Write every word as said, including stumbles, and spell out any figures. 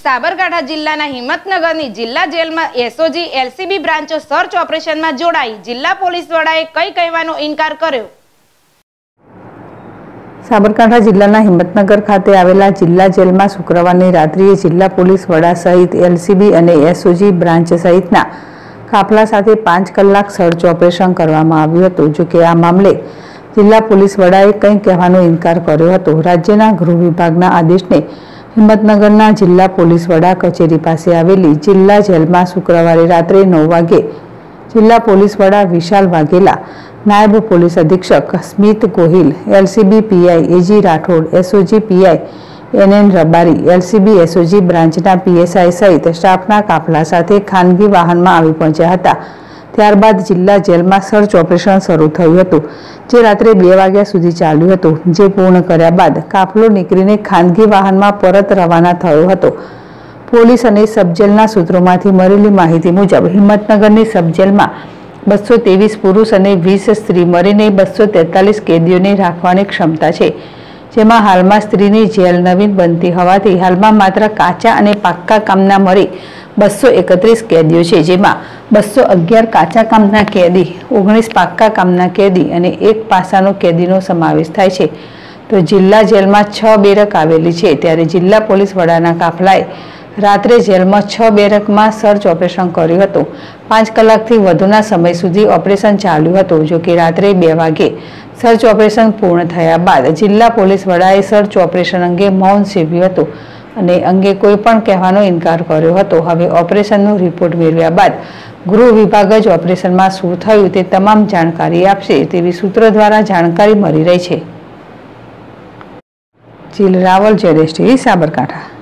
સાબરકાંઠા જિલ્લાના હિંમતનગરની જિલ્લા જેલમાં એસઓજી એલસીબી બ્રાન્ચો સર્ચ ઓપરેશનમાં જોડાઈ જિલ્લા પોલીસ વડાએ કઈ કહેવાનો ઇનકાર કર્યો। સાબરકાંઠા જિલ્લાના હિંમતનગર ખાતે આવેલા જિલ્લા જેલમાં શુક્રવારની રાત્રિએ જિલ્લા પોલીસ વડા સહિત એલસીબી અને એસઓજી બ્રાન્ચ સહિતના કાફલા સાથે પાંચ કલાક સર્ચ ઓપરેશન કરવામાં આવ્યું હતું। જો કે આ મામલે જિલ્લા પોલીસ વડાએ કંઈ કહેવાનો ઇનકાર કર્યો હતો। રાજ્યના ગૃહ વિભાગના આદેશને હિંમતનગરના જિલ્લા પોલીસ વડા કચેરી પાસે આવેલી જિલ્લા જેલમાં શુક્રવારે રાત્રે નવ વાગે જિલ્લા પોલીસ વડા વિશાલ વાઘેલા, નાયબ પોલીસ અધિક્ષક Smit Gohil, LCB PI A G Rathod, SOG PI N N Rabari, LCB SOG બ્રાન્ચના પીએસઆઈ સહિત સ્ટાફના કાફલા સાથે ખાનગી વાહનમાં આવી પહોંચ્યા હતા। ત્યારબાદ જિલ્લા જેલમાં સર્ચ ઓપરેશન શરૂ થયું હતું, જે રાત્રે બે વાગ્યા સુધી ચાલ્યું હતું। જે પૂર્ણ કર્યા બાદ કાફલો નીકળીને ખાનગી વાહનમાં પરત રવાના થયો હતો। પોલીસ અને સબજેલના સૂત્રોમાંથી મળેલી માહિતી મુજબ હિંમતનગરની સબજેલમાં બસો ત્રેવીસ પુરુષ અને વીસ સ્ત્રી મળીને બસો તેતાલીસ કેદીઓને રાખવાની ક્ષમતા છે, જેમાં હાલમાં સ્ત્રીની જેલ નવીન બનતી હોવાથી હાલમાં માત્ર કાચા અને પાક્કા કામના મળી બસો એકત્રીસ કેદીઓ છે, જેમાં બસો અગિયાર કાચા કામના કેદી, ઓગણીસ પાક્કા કામના કેદી અને એક પાસાનો કેદીનો સમાવેશ થાય છે। તો જિલ્લા જેલમાં છ બેરક આવેલી છે, ત્યારે જિલ્લા પોલીસ વડાના કાફલાએ રાત્રે જેલમાં છ બેરકમાં સર્ચ ઓપરેશન કર્યું હતું। પાંચ કલાકથી વધુના સમય સુધી ઓપરેશન ચાલ્યું હતું। જો કે રાત્રે બે વાગે સર્ચ ઓપરેશન પૂર્ણ થયા બાદ જિલ્લા પોલીસ વડાએ સર્ચ ઓપરેશન અંગે મૌન સેવ્યું હતું અને અંગે કોઈ પણ કહેવાનો ઇનકાર કર્યો હતો। હવે ઓપરેશનનો રિપોર્ટ મેળવ્યા બાદ ગૃહ વિભાગ જ ઓપરેશનમાં શું થયું તે તમામ જાણકારી આપશે તેવી સૂત્રો દ્વારા જાણકારી મળી રહી છે। જીલ રાવલ, જેડેશ ટીવી, સાબરકાંઠા।